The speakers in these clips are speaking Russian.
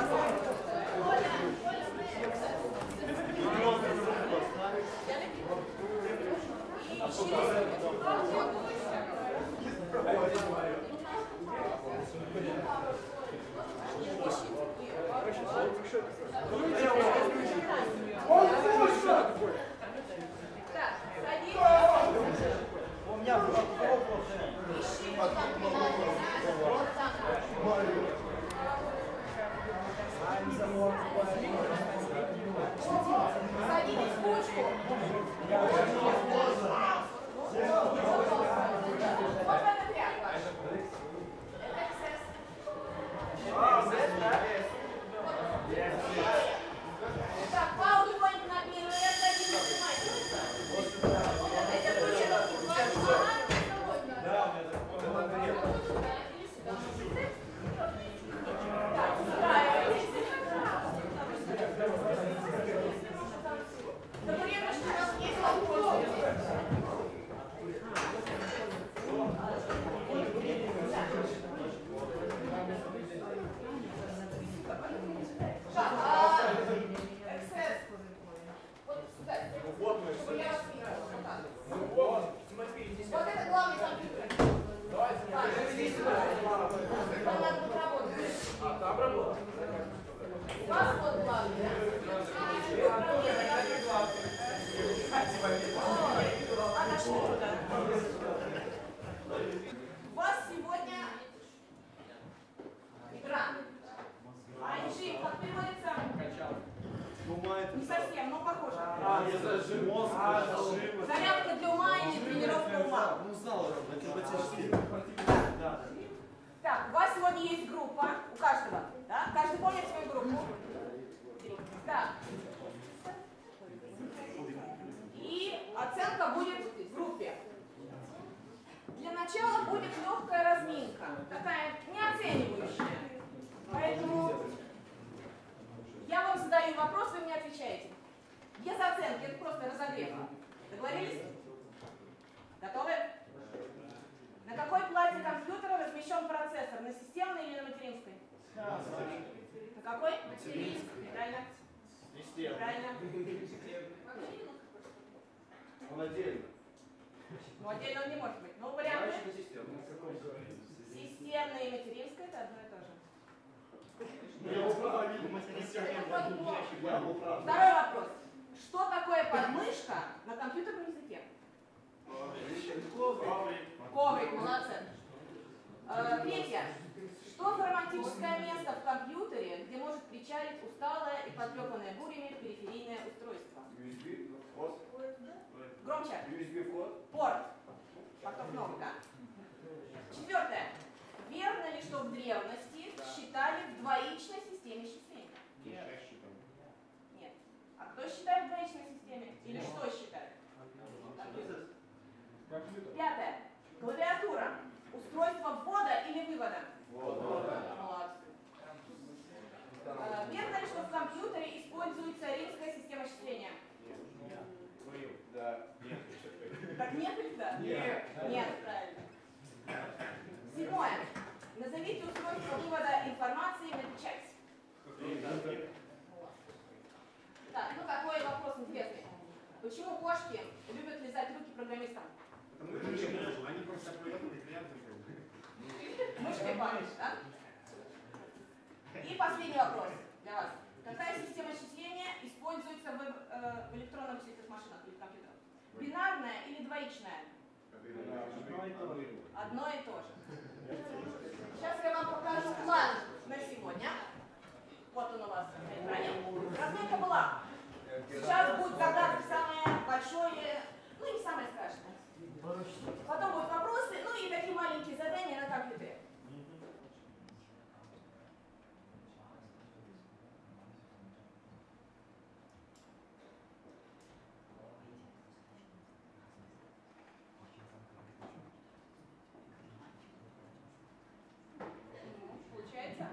У вас сегодня игра. ING, как переводится? Не совсем, но похоже. Зарядка для ума или тренировка ума? Так, у вас сегодня есть группа, у каждого, да? Каждый помнит свою группу? Так. И оценка будет в группе. Для начала будет легкая разминка, такая неоценивающая. Поэтому я вам задаю вопрос, вы мне отвечаете. Без оценки, это просто разогрев. Договорились? Готовы? На какой плате компьютера размещен процессор? На системной или на материнской? На какой? Материнской. Правильно? Правильно. Он отдельно. Ну, отдельно он не может быть. Ну, варианты. Системная и материнская — это одно и то же. Второй вопрос. Что такое подмышка на компьютерном языке? Коврик, молодцы. Третье. Что за романтическое место в компьютере, где может причалить усталое и потрепанное бурями периферийное устройство? Громче. Порт. Портов много, да? Четвертое. Верно ли, что в древности считали в двоичной системе счисления? Нет. А кто считает в двоичной системе? Или что считает? Пятое. Клавиатура. Устройство ввода или вывода? Молодцы. Верно ли, что в компьютере используется римская система счисления? Да. Так нет или да? Нет. Нет, правильно. Седьмое. Назовите устройство вывода информации на печать. Так, ну какой вопрос интересный. Почему кошки любят лизать руки программистам? Они просто Мышкой память, да? И последний вопрос для вас. Какая система счисления используется в электронных числительных машинах или в компьютерах? Бинарная или двоичная? Одно и то же. Сейчас я вам покажу план на сегодня. Вот он у вас на экране. Разминка была. Сейчас будет загадка самое большое, ну и не самое страшное. Потом будут вопросы, ну и такие маленькие задания на компьютере. Получается?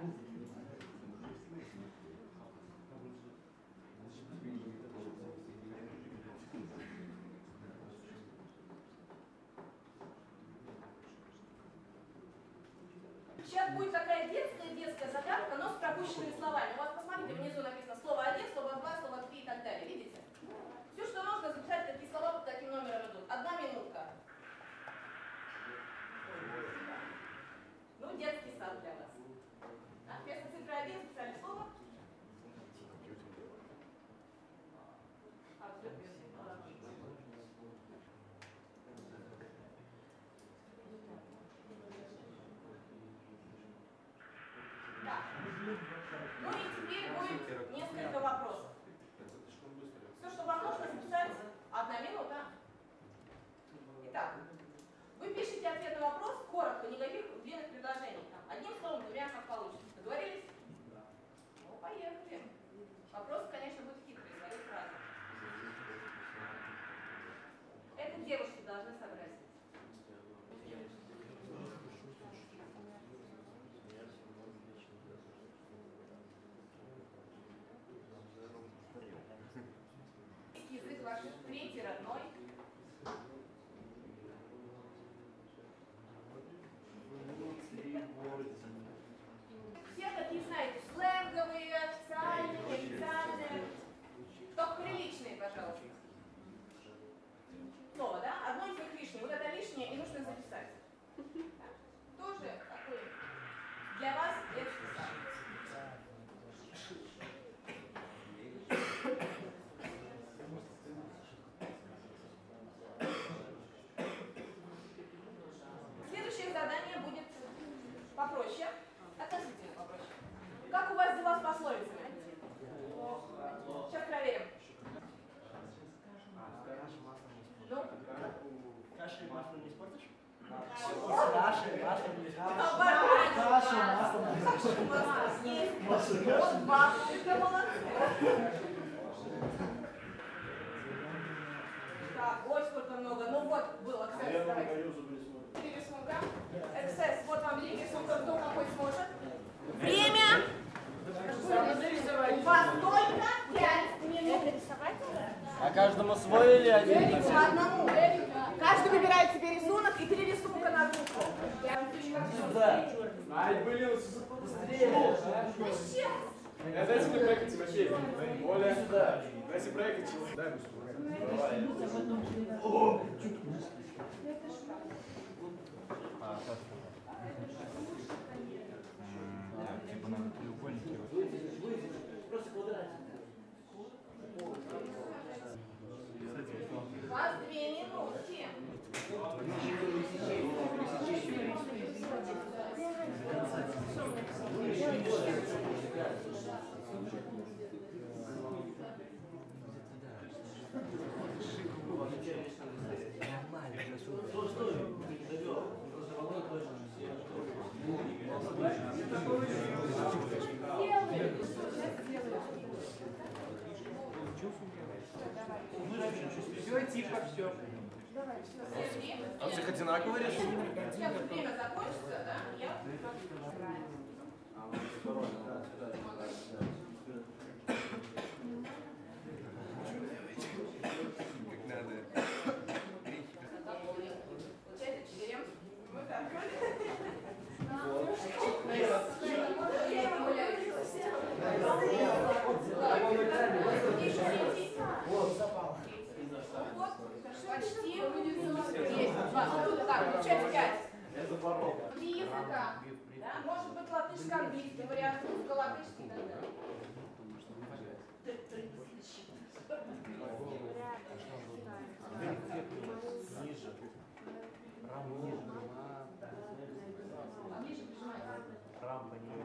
девушки должны собрать. Язык ваш третий родной. Все такие, знаете, сленговые, официальные, неофициальные. Только приличные, пожалуйста. Слово, да? Одно из них лишнее. Вот это лишнее, и нужно записать. Тоже такой для вас эксперимент. Следующее задание будет попроще, относительно попроще. Как у вас дела с пословицами? Сейчас проверим. Ну? Кашей масло не испортишь? Кашей масло не испортишь. Кашу масло съесть. Вот бабушка молодцы. Так, ой, сколько много. Ну вот, был эксцесс. Давайте. 3 рисунка. Эксцесс. Вот вам 3 рисунка. Кто какой сможет? Время. У вас только 5 минут. А каждому свой или один? По одному. Каждый выбирает себе рисунок и 3 рисунка на группу. Да. Ай, блин, быстрее. Зачем? Дайте мне проект, Тимофей. Оля, дайте проект. Дай О! Типа надо треугольники. Просто квадратик. У вас 2 минутки. Все, типа, все. А у всех одинаковые решения? Сейчас время закончится, да? Я... Как надо. Получается 4. Вот так. Вот, запал. Вот, почти. Есть. Так, получается 5. 3 языка. Да? Может быть латышско-английский вариант, русско-латышский и так далее. Ниже. Раму ниже. Ниже прижимай. Раму ниже.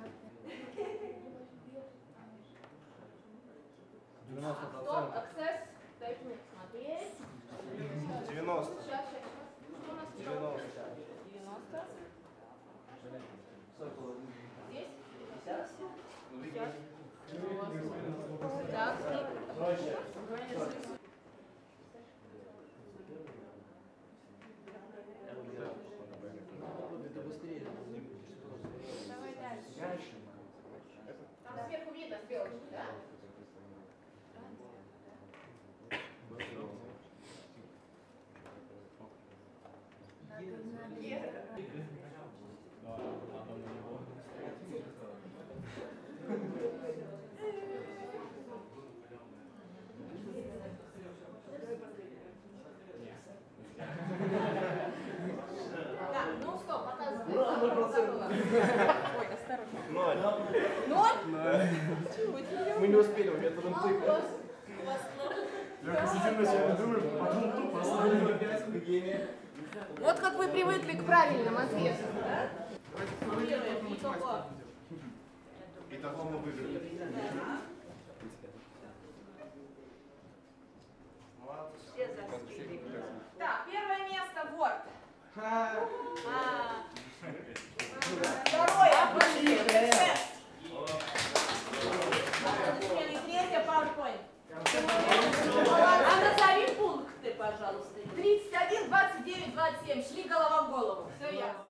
90%. Стоп, аксесс. Дайте мне посмотреть. 90. Сейчас. Что у нас? 90. 90. Здесь? 50. Так, Это быстрее. давай дальше. Дальше. Там сверху видно стрелочки, да? Да, ну стоп, показывай. Ой, осторожно. 0. 0? Мы не успели, у меня тут Вопрос. У вас Лёха, сидим на себя, думаем, потом тупо поставили 5 гения. вот как вы привыкли к правильным ответам, да? Формулируем итого. Итого мы выиграли. Так, первое место Word. Второе Excel. Третье PowerPoint. А назови пункты, пожалуйста. 30 27. Шли голова в голову. Все ясно.